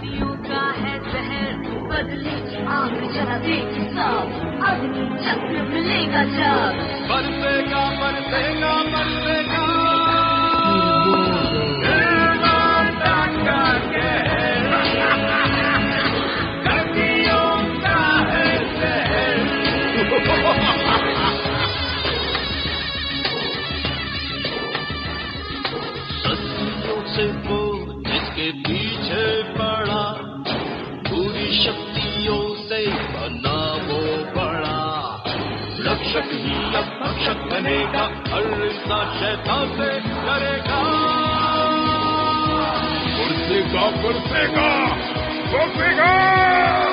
शक्तियों का है जहर, बदले आग जला देगी सब, अग्नि चक्र मिलेगा जब। बरसेगा बरसेगा बरसेगा सदियों से वो जिसके पीछे पड़ा, पूरी शक्तियों से बना वो बड़ा। रक्षक ही अब भक्षक बनेगा, हर इंसान शैतान से डरेगा। बरसेगा बरसेगा बरसेगा।